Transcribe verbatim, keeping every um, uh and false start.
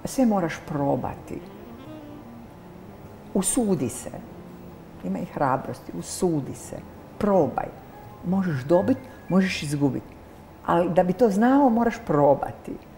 sve moraš probati. Usudi se. Ima i hrabrosti. Usudi se. Probaj. Možeš dobiti, možeš izgubiti. Ali da bi to znao, moraš probati.